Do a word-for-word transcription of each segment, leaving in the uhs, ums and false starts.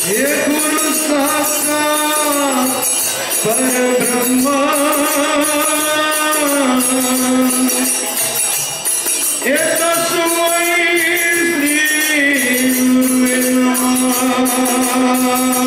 हे गुरु साक्षात परब्रह्म हे तस्मै श्री गुरुवे नमः।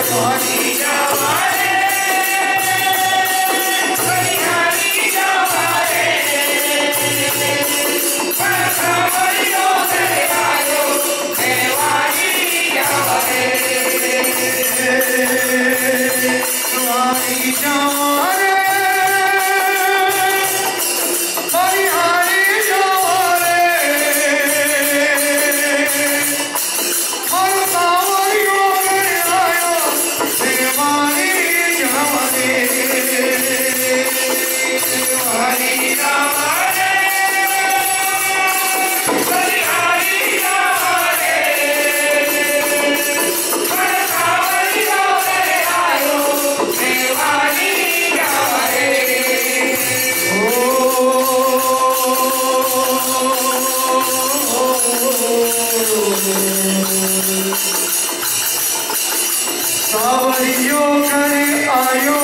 सावरियो करे आयो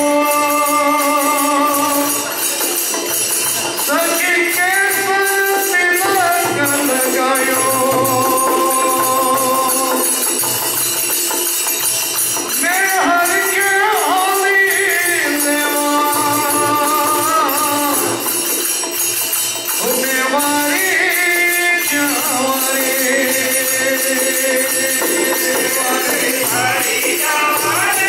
सखी के पर तिलक लगायो मैं हर के होली देवा देवारी जावारी हरि जावारे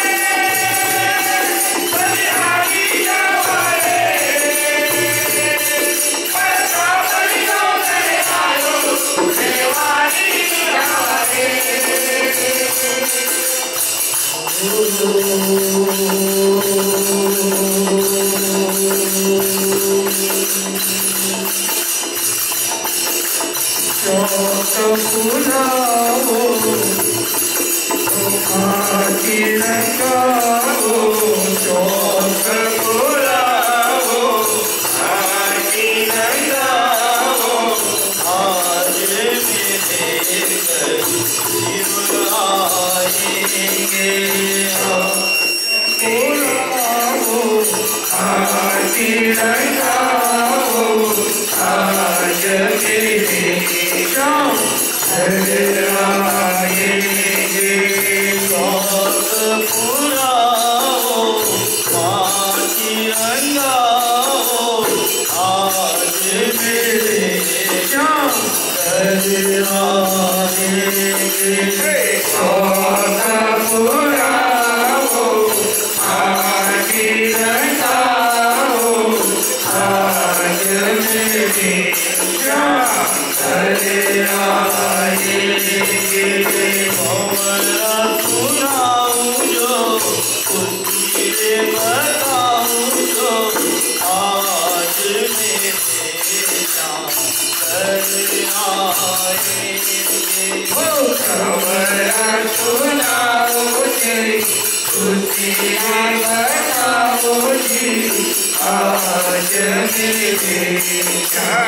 चौक फुलाओ आखी रंगाओ चौक फुलाओ आखी रंगाओ आज मेरे शिव आएंगे फुलाओ आखी रंगाओ आज मेरे श्याम आएंगे चौक फुलाओ आखी रंगाओ आज मेरे श्याम आएंगे चौक फुलाओ आखी रंगाओ आज मेरे श्याम हमारा सुनाऊं जो खुशी बताऊं जो आज मेरे श्याम आएंगे हमारा सुनाऊं जी खुशी बताऊं जी आज मेरे श्याम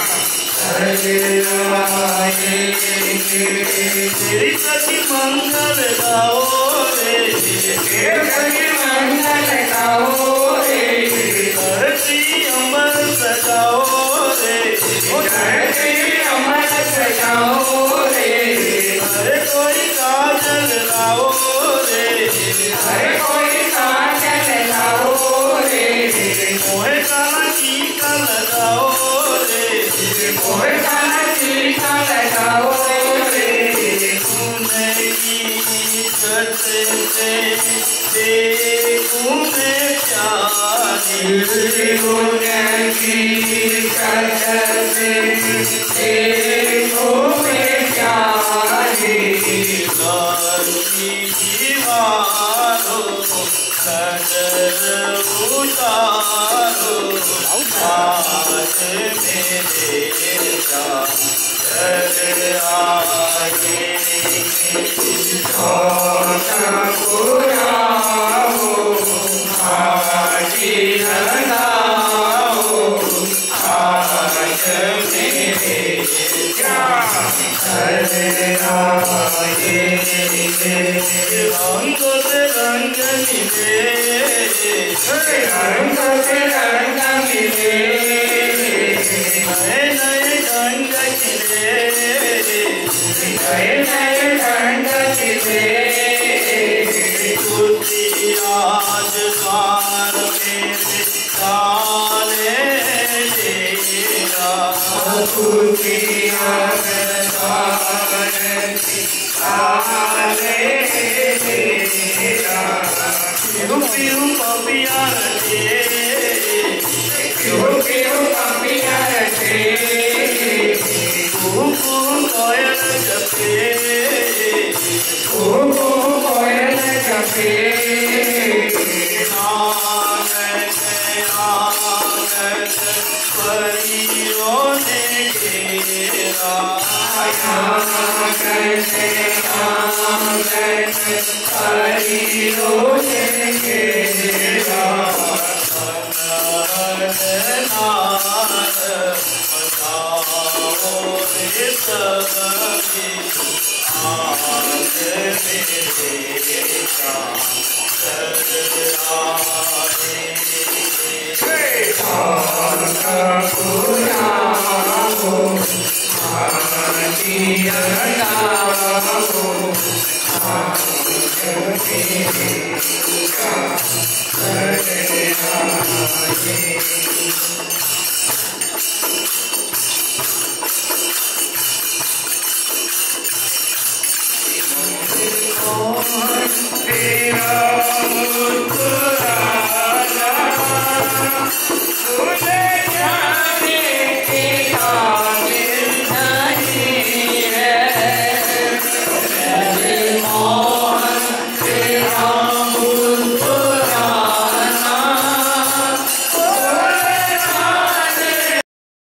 तेरी सखी मंगल गाओ रे तेरी सखी मंगल गाओ रे धरती अमर सजाओ रे धरती अमर सजाओ रे हरे कोई काजल लाओ रे हरे कोई काजल लाओ रे मोहे काला टीका लगाओ मोहे काला टीका लगाओ रे तूने की छत से देखूं मैं प्यारी तूने की छत से देखूं मैं प्यारी लाली दीवारों नजर उतारो आज मेरे श्याम आएंगे चौक फुलाओ आखी रंगाओ आज मेरे श्याम आएंगे रंग से रंग मिले रंग से रंग मिले नए नए रंग खिले नए नए रंग खिले Thank you.